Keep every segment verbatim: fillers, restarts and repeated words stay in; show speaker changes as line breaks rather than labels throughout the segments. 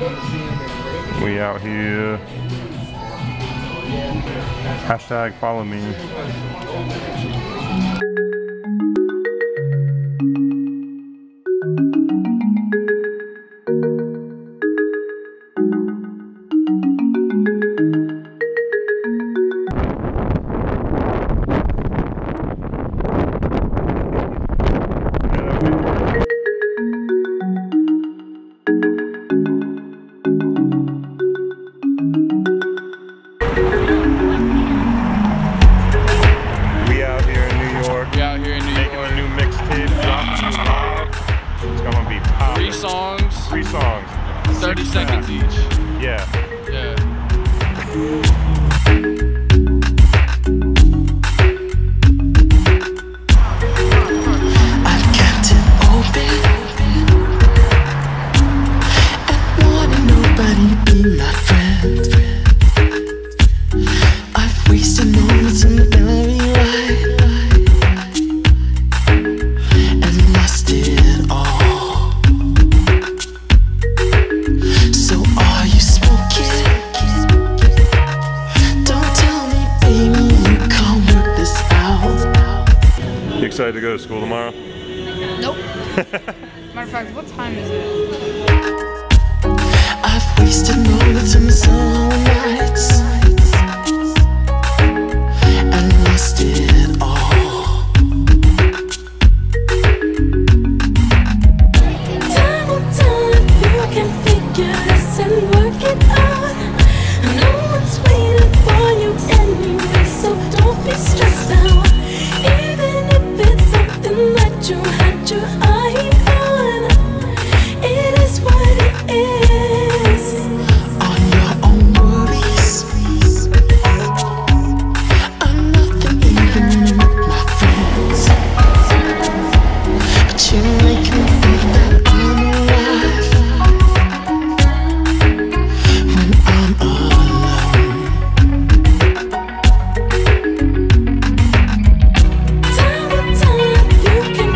We out here. Hashtag follow me.
Three songs. thirty seconds each.
Yeah.
Yeah.
I've kept it open and wanted nobody to be my friend. I've wasted moments in the gallery ride and lost it all.
Excited to go to school tomorrow?
Nope. Matter of fact, what time is it?
I've wasted moments in the summer nights and lost it all. Time will tell if you can figure this and work it out. No one's waiting for you anyway, so don't be stressed out. You had your eye on. It is what it is. On your own worries. I'm nothing even with my friends, but you make me think that I'm alive when I'm alone. Time will tell if you can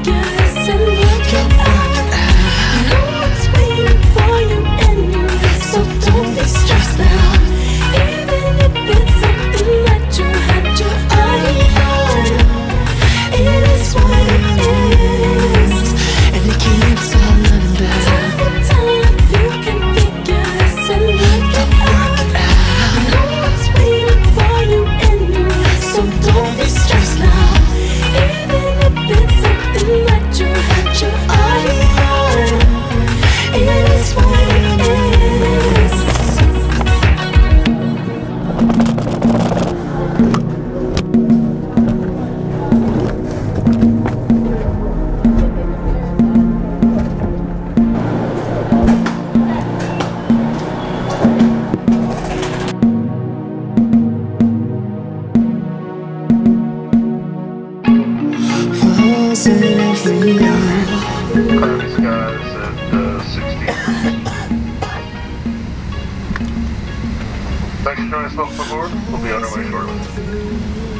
Cloudy skies at uh, sixty. Thanks for joining us, folks, aboard. We'll be on our way shortly.